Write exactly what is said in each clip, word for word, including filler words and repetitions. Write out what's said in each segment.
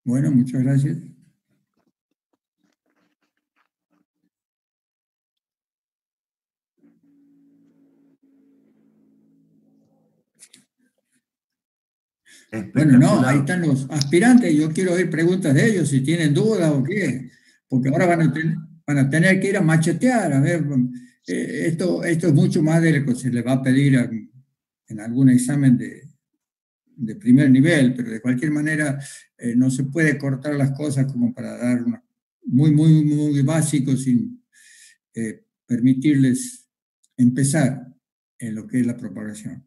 Bueno, muchas gracias. Bueno, no, ahí están los aspirantes. Yo quiero oír preguntas de ellos, si tienen dudas o qué, porque ahora van a, ten- van a tener que ir a machetear. A ver, eh, esto, esto es mucho más de lo que se les va a pedir a- en algún examen de, de primer nivel, pero de cualquier manera eh, no se puede cortar las cosas como para dar una, muy, muy, muy básico sin eh, permitirles empezar en lo que es la propagación.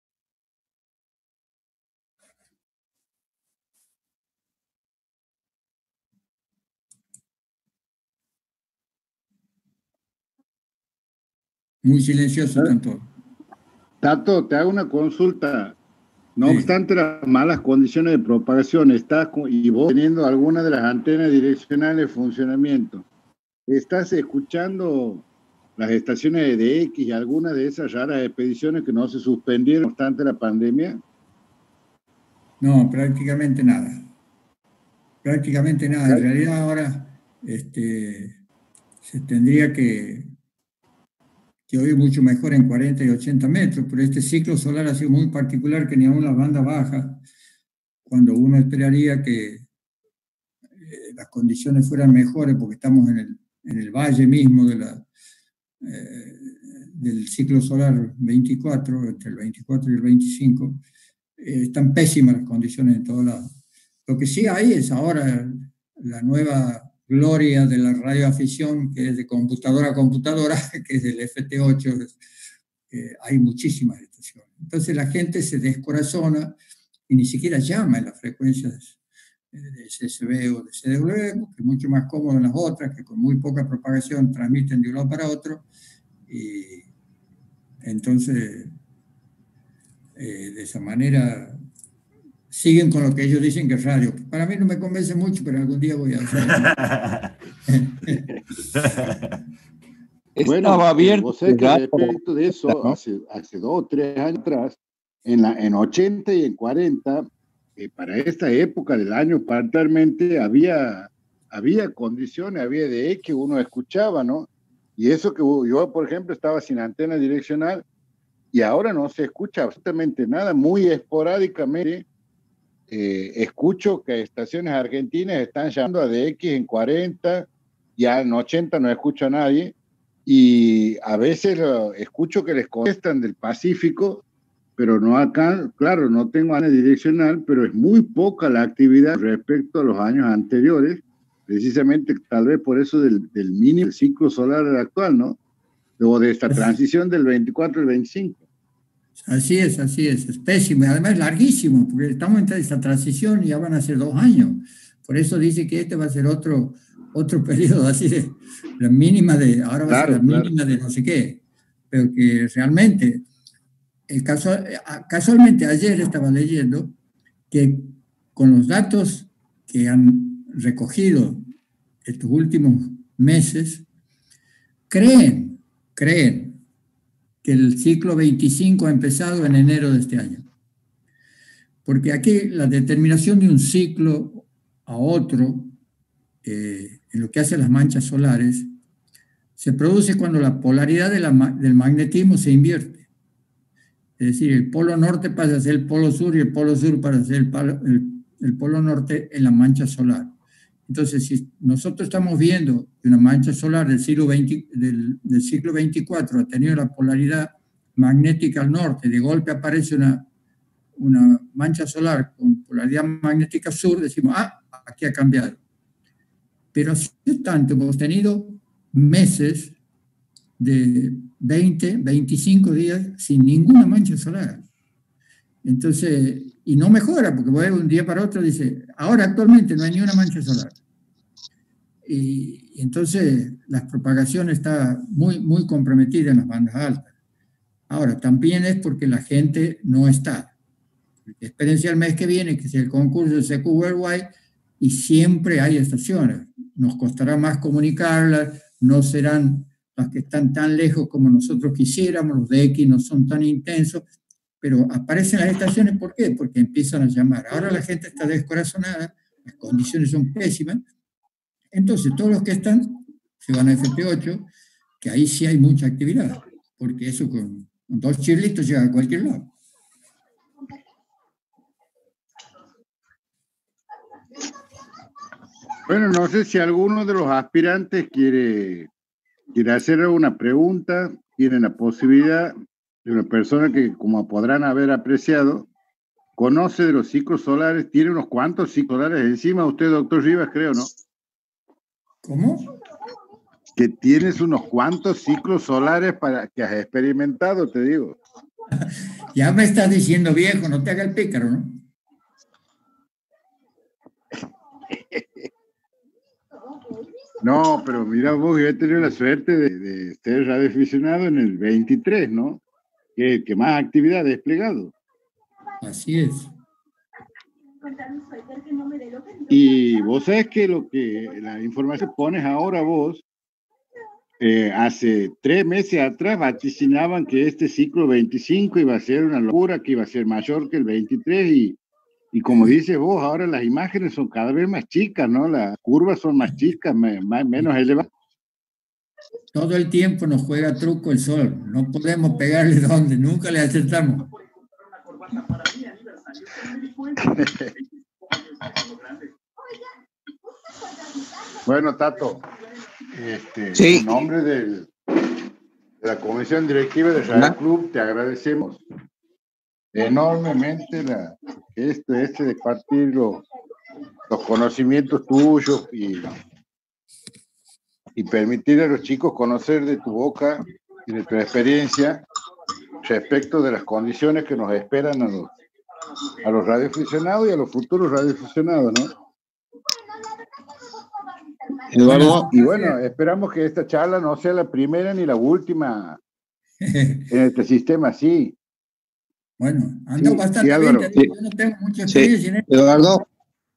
Muy silencioso están todos. Tato, te hago una consulta. No Sí. obstante las malas condiciones de propagación, estás con- y vos teniendo alguna de las antenas direccionales en funcionamiento, ¿estás escuchando las estaciones de X y algunas de esas raras expediciones que no se suspendieron no obstante la pandemia? No, prácticamente nada. Prácticamente nada. En realidad ahora este, se tendría que, que oír mucho mejor en cuarenta y ochenta metros, pero este ciclo solar ha sido muy particular que ni aún las bandas bajas, cuando uno esperaría que eh, las condiciones fueran mejores porque estamos en el, en el valle mismo de la, eh, del ciclo solar veinticuatro, entre el veinticuatro y el veinticinco, eh, están pésimas las condiciones en todos lados. Lo que sí hay es ahora la nueva gloria de la radioafición, que es de computadora a computadora, que es del F T ocho, eh, hay muchísimas estaciones. Entonces la gente se descorazona y ni siquiera llama en las frecuencias de C S B o de C W, que es mucho más cómodo en las otras, que con muy poca propagación transmiten de un lado para otro. Y entonces, eh, de esa manera, siguen con lo que ellos dicen que es radio. Para mí no me convence mucho, pero algún día voy a hacer. Bueno, eh, vos sabés que respecto de eso, hace, hace dos o tres años atrás, en, la, en ochenta y en cuarenta, eh, para esta época del año particularmente, había, había condiciones, había de X que uno escuchaba, ¿no? Y eso que yo, por ejemplo, estaba sin antena direccional y ahora no se escucha absolutamente nada, muy esporádicamente. Eh, escucho que estaciones argentinas están llamando a D X en cuarenta, ya en ochenta no escucho a nadie, y a veces uh, escucho que les contestan del Pacífico, pero no acá, claro, no tengo área direccional, pero es muy poca la actividad respecto a los años anteriores, precisamente tal vez por eso del, del mínimo ciclo solar actual, ¿no? O de esta transición del veinticuatro al veinticinco. Así es, así es, es pésimo, y además larguísimo, porque estamos en esta transición y ya van a ser dos años. Por eso dice que este va a ser otro, otro periodo así de la mínima de, ahora va claro, a ser la claro. mínima de no sé qué, pero que realmente, el caso, casualmente ayer estaba leyendo que con los datos que han recogido estos últimos meses, creen, creen que el ciclo veinticinco ha empezado en enero de este año. Porque aquí la determinación de un ciclo a otro, eh, en lo que hace a las manchas solares, se produce cuando la polaridad de la, del magnetismo se invierte. Es decir, el polo norte pasa a ser el polo sur y el polo sur pasa a ser el, palo, el, el polo norte en la mancha solar. Entonces, si nosotros estamos viendo que una mancha solar del siglo, veinte, del, del siglo veinticuatro ha tenido la polaridad magnética al norte, de golpe aparece una, una mancha solar con polaridad magnética sur, decimos, ah, aquí ha cambiado. Pero hace tanto hemos tenido meses de veinte, veinticinco días sin ninguna mancha solar. Entonces, y no mejora, porque de un día para otro dice, ahora actualmente no hay ni una mancha solar. Y, y entonces la propagación está muy, muy comprometida en las bandas altas. Ahora, también es porque la gente no está. Espérense al mes que viene, que es el concurso de C Q Worldwide, y siempre hay estaciones. Nos costará más comunicarlas, no serán las que están tan lejos como nosotros quisiéramos, los de X no son tan intensos, pero aparecen las estaciones, ¿por qué? Porque empiezan a llamar. Ahora la gente está descorazonada las condiciones son pésimas. Entonces, todos los que están se van a F P ocho, que ahí sí hay mucha actividad, porque eso con, con dos chirlitos llega a cualquier lado. Bueno, no sé si alguno de los aspirantes quiere, quiere hacer una pregunta. Tienen la posibilidad de una persona que, como podrán haber apreciado, conoce de los ciclos solares, tiene unos cuantos ciclos solares encima. Usted, doctor Rivas, creo, ¿no? ¿Cómo? Que tienes unos cuantos ciclos solares para que has experimentado, te digo. Ya me estás diciendo viejo, no te haga el pícaro, ¿no? No, pero mira vos, yo he tenido la suerte de, de ser radioaficionado en el veintitrés, ¿no? Que, que más actividad he desplegado. Así es. Y vos sabés que lo que la información que pones ahora vos, eh, hace tres meses atrás vaticinaban que este ciclo veinticinco iba a ser una locura, que iba a ser mayor que el veintitrés, y, y como dices vos, ahora las imágenes son cada vez más chicas, ¿no? Las curvas son más chicas, más, menos elevadas. Todo el tiempo nos juega truco el sol, no podemos pegarle donde, nunca le acertamos. Bueno, Tato, este, sí. En nombre del, de la Comisión Directiva de Radio Club, te agradecemos enormemente la, este, este de partir los, los conocimientos tuyos y, y permitir a los chicos conocer de tu boca y de tu experiencia respecto de las condiciones que nos esperan a los, a los radioaficionados y a los futuros radioaficionados, ¿no? Eduardo. Y bueno, esperamos que esta charla no sea la primera ni la última en este sistema, sí. Bueno, ando sí, bastante sí, bien, sí. yo no tengo mucha experiencia sí. en esto. Eduardo.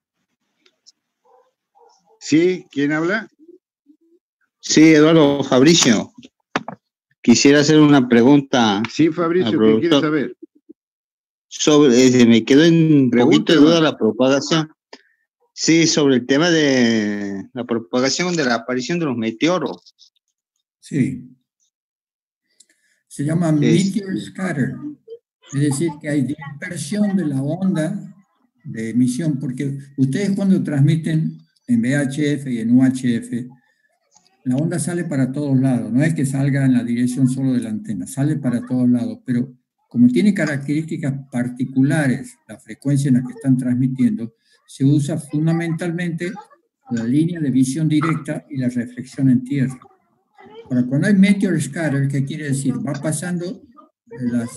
Sí, ¿quién habla? Sí, Eduardo, Fabricio. Quisiera hacer una pregunta. Sí, Fabricio, ¿qué quieres saber? Sobre, eh, me quedó en un poquito de duda man. la propagación. Sí, sobre el tema de la propagación de la aparición de los meteoros. Sí. Se llama meteor scatter. Es decir, que hay dispersión de la onda de emisión, porque ustedes cuando transmiten en V H F y en U H F, la onda sale para todos lados, no es que salga en la dirección solo de la antena, sale para todos lados, pero como tiene características particulares la frecuencia en la que están transmitiendo, se usa fundamentalmente la línea de visión directa y la reflexión en tierra. Ahora, cuando hay meteor scatter, ¿qué quiere decir? Va pasando las...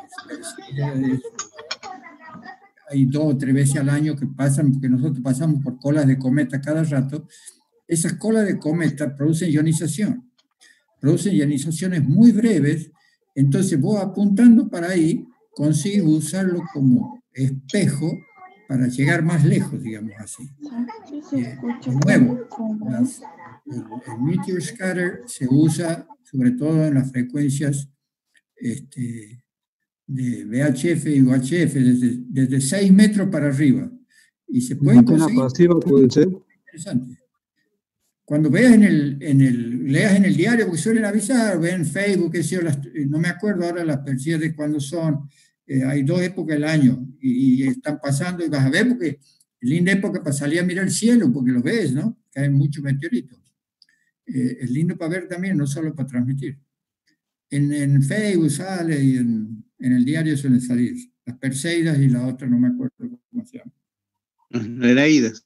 Hay dos o tres veces al año que pasan, porque nosotros pasamos por colas de cometa cada rato. Esas colas de cometa producen ionización. Producen ionizaciones muy breves. Entonces, vos apuntando para ahí, consigues usarlo como espejo para llegar más lejos, digamos así. Eh, de nuevo, las, el, el meteor scatter se usa sobre todo en las frecuencias este, de V H F y U H F, desde, desde seis metros para arriba. Y se pueden conseguir... pasiva puede ser. Interesante. Cuando veas en el, en el, leas en el diario, porque suelen avisar, vean en Facebook, que sé, las, no me acuerdo ahora las percidas de cuándo son, eh, hay dos épocas del año, y, y están pasando, y vas a ver, porque es linda época para salir a mirar el cielo, porque lo ves, ¿no? Caen muchos meteoritos. Eh, es lindo para ver también, no solo para transmitir. En, en Facebook sale y en, en el diario suelen salir las Perseidas y la otra no me acuerdo cómo se llama. Nereidas.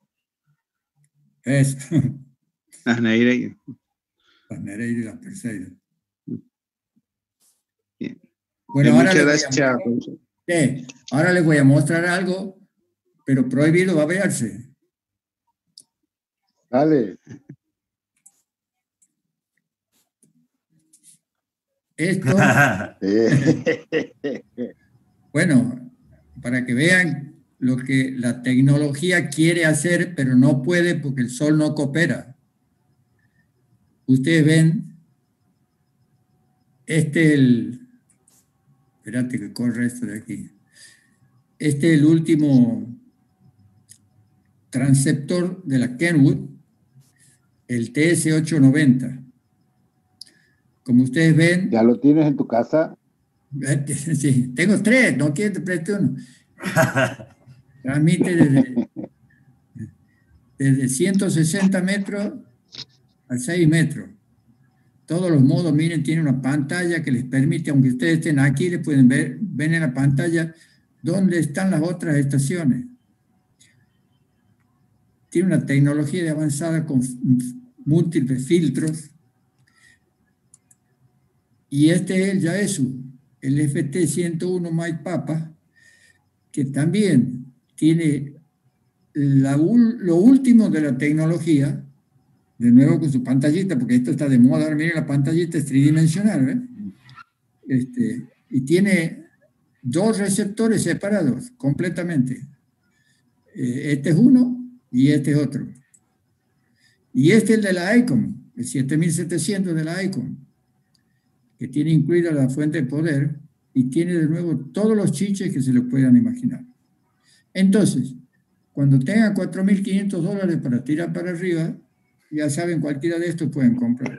Eso. Las Nereidas. Las Nereidas y las Perseidas. Bien. Bueno, Bien, ahora muchas les, gracias. mostrar, sí, ahora les voy a mostrar algo, pero prohibido va a verse. Dale. Esto, bueno, para que vean lo que la tecnología quiere hacer, pero no puede porque el sol no coopera. Ustedes ven, este es el, espérate que corre esto de aquí. Este es el último, transceptor de la Kenwood, el T S ochocientos noventa. Como ustedes ven... ¿Ya lo tienes en tu casa? Sí, tengo tres, no quiero que te preste uno. Transmite desde, desde ciento sesenta metros a seis metros. Todos los modos, miren, tiene una pantalla que les permite, aunque ustedes estén aquí, les pueden ver, ven en la pantalla dónde están las otras estaciones. Tiene una tecnología de avanzada con múltiples filtros. Y este es el Yaesu, el F T ciento uno Mike Papa, que también tiene la, lo último de la tecnología, de nuevo con su pantallita, porque esto está de moda, miren la pantallita es tridimensional, ¿ven? Este, y tiene dos receptores separados completamente. Este es uno y este es otro. Y este es el de la ICOM, el siete mil setecientos de la ICOM, que tiene incluida la fuente de poder y tiene de nuevo todos los chiches que se lo puedan imaginar. Entonces, cuando tengan cuatro mil quinientos dólares para tirar para arriba, ya saben, cualquiera de estos pueden comprar.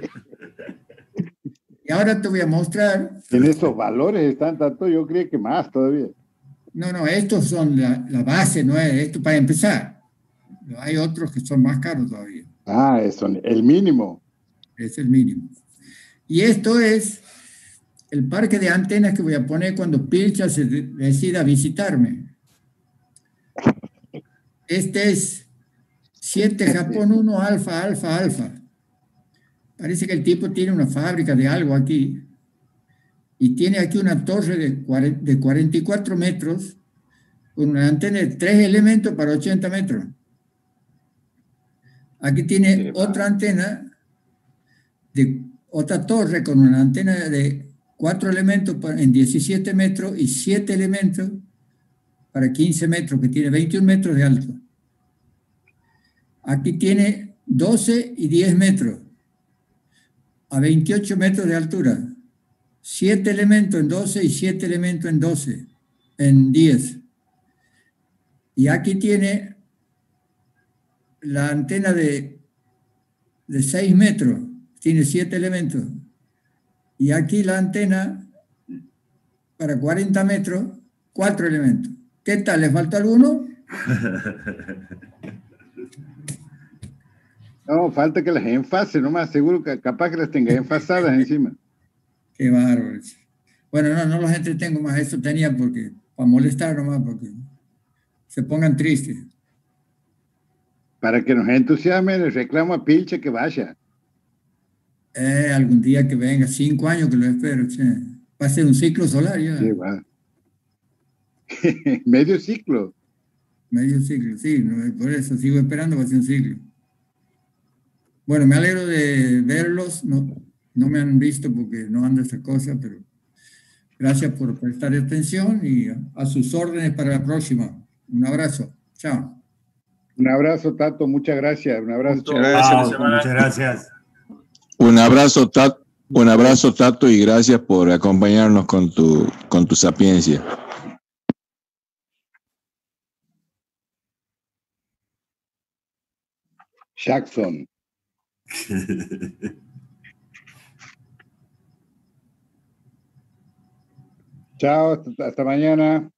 Y ahora te voy a mostrar... En esos valores están tanto, yo creo que más todavía. No, no, estos son la, la base, no es esto para empezar. Hay otros que son más caros todavía. Ah, es el mínimo. Es el mínimo. Y esto es el parque de antenas que voy a poner cuando Pilcha se decida visitarme. Este es siete Japón uno Alfa, Alfa, Alfa. Parece que el tipo tiene una fábrica de algo aquí. Y tiene aquí una torre de cuarenta y cuatro metros con una antena de tres elementos para ochenta metros. Aquí tiene otra antena de otra torre con una antena de cuatro elementos en diecisiete metros y siete elementos para quince metros, que tiene veintiún metros de alto. Aquí tiene doce y diez metros a veintiocho metros de altura. siete elementos en doce y siete elementos en doce, en diez. Y aquí tiene la antena de, de seis metros, tiene siete elementos. Y aquí la antena para cuarenta metros, cuatro elementos. ¿Qué tal? ¿Le falta alguno? No, falta que las enfase, nomás, seguro que capaz que las tenga enfasadas encima. Qué bárbaro. Bueno, no, no los entretengo más, eso tenía porque, para molestar nomás, porque se pongan tristes. Para que nos entusiasmen, les reclamo a Pilcha que vaya. Eh, algún día que venga, cinco años que lo espero. Che. Va a ser un ciclo solar ya. Sí, va. Medio ciclo. Medio ciclo, sí, no, por eso sigo esperando, va a ser un ciclo. Bueno, me alegro de verlos, no, no me han visto porque no ando esa cosa, pero gracias por prestar atención y a, a sus órdenes para la próxima. Un abrazo, chao. Un abrazo, Tato, muchas gracias. Un abrazo. Muchas gracias. Muchas gracias. Un abrazo, Tato, un abrazo, Tato, y gracias por acompañarnos con tu, con tu sapiencia. Jackson. Chao, hasta, hasta mañana.